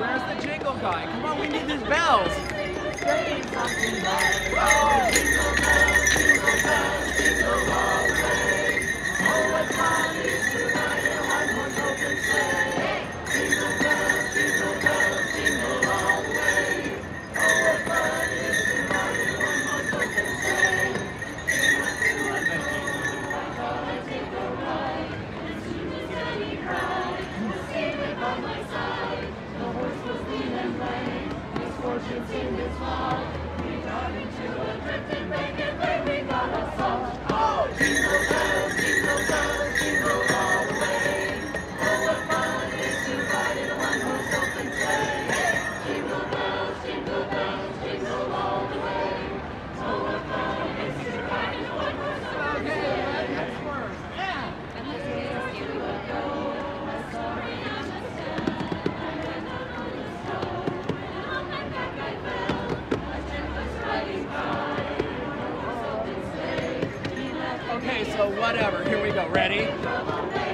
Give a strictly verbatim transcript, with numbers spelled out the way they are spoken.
Where's the jingle guy? Come on, we need these bells. Saying something like, oh, jingle bells, jingle bells, jingle all the way. Oh, what fun it is to ride in a one-horse open sleigh. Jingle bells, jingle bells, jingle all the way. Oh, what fun it is to ride in a one-horse open sleigh. Jingle to a jingle, I call it jingle ride. And soon as Daddy cried, the sleigh went by my side. The horse was lean and lame, misfortunes in his heart. We got into a drifting lake and there we got us off. Oh, jingle bells, jingle bells, jingle all the way. Oh, what fun it is to ride in a one-horse open sleigh. Jingle bells, jingle bells, jingle all the way. Oh, what fun it is to ride in a one-horse open sleigh. That's worse. Yeah. And the days you would go, a story on the sand. And I don't know the snow, and on my back I fell. A ship was riding by, a one-horse open sleigh. He left me Okay, so whatever. Here we go. Ready? trouble.